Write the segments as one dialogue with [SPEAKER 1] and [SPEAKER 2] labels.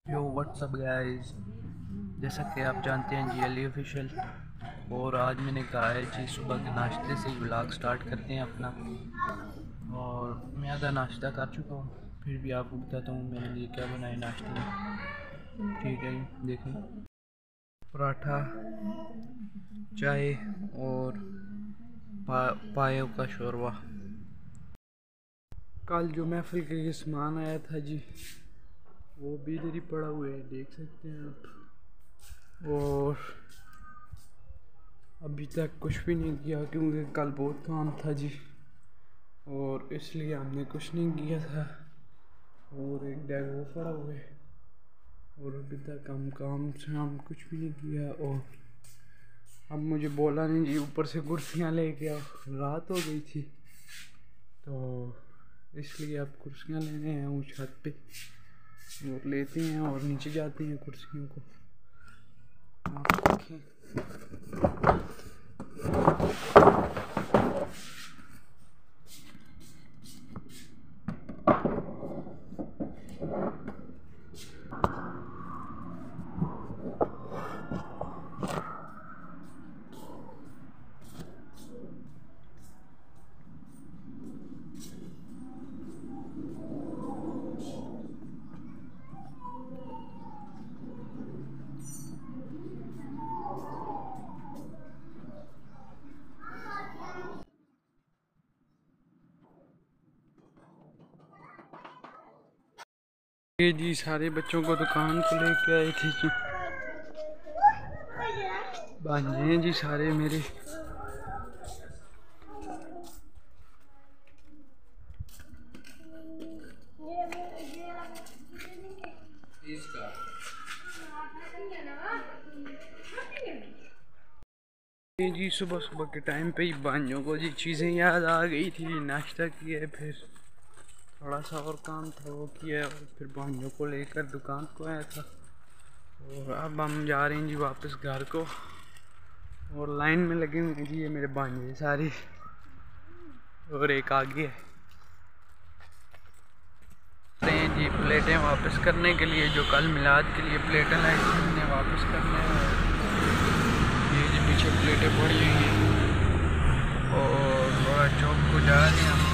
[SPEAKER 1] यो WhatsApp guys, जैसा कि आप जानते हैं जी अली ऑफिशियल। और आज मैंने कहा है जी सुबह के नाश्ते से ही व्लॉग स्टार्ट करते हैं अपना। और मैं आधा नाश्ता कर चुका हूँ, फिर भी आपको बताता हूँ मेरे लिए क्या बनाए नाश्ते में। ठीक है जी, देखें, पराठा, चाय और पायों का शोरवा। कल जो महफिल के लिए सामान आया था जी, वो भी इधर ही पड़ा हुआ है, देख सकते हैं आप। और अभी तक कुछ भी नहीं किया क्योंकि कल बहुत काम था जी, और इसलिए हमने कुछ नहीं किया था। और एक बैग वो पड़ा हुआ है, और अभी तक हम काम शाम कुछ भी नहीं किया। और अब मुझे बोला नहीं जी ऊपर से कुर्सियाँ लेके आओ, रात हो गई थी तो इसलिए अब कुर्सियाँ लेने आया हूँ छत पे, और लेते हैं और नीचे जाते हैं कुर्सियों को। आप देखें, ये जी सारे बच्चों को दुकान को लेके आए थे जी, भांजे हैं जी सारे मेरे। ये जी सुबह सुबह के टाइम पे ही भांजों को जी चीज़ें याद आ गई थी, नाश्ता किया, फिर थोड़ा सा और काम था वो किया, और फिर भांजों को लेकर दुकान को आया था। और अब हम जा रहे हैं जी वापस घर को, और लाइन में लगे हुए हैं जी ये मेरे भांजे सारे, और एक आगे है जी प्लेटें वापस करने के लिए, जो कल मिलाद के लिए प्लेटें लाई थी उन्हें वापस करने हैं। ये जी पीछे प्लेटें पड़ी हुई हैं, और थोड़ा चौक को जा रहे हैं हम।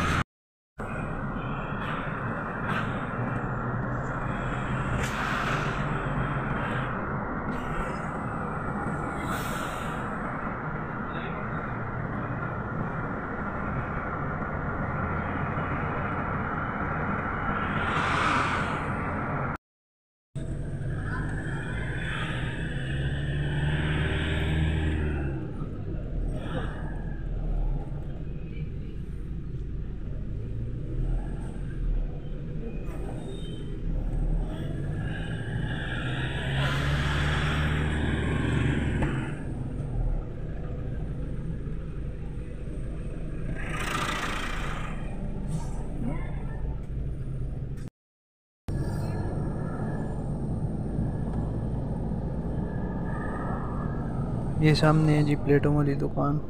[SPEAKER 1] ये सामने है जी प्लेटों वाली दुकान।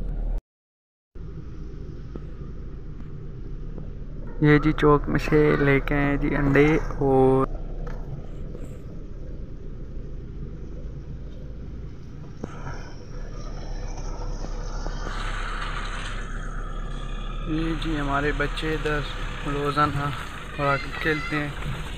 [SPEAKER 1] ये जी चौक में से लेके आए जी अंडे, और ये जी हमारे बच्चे इधर रोज़ाना खेलते हैं।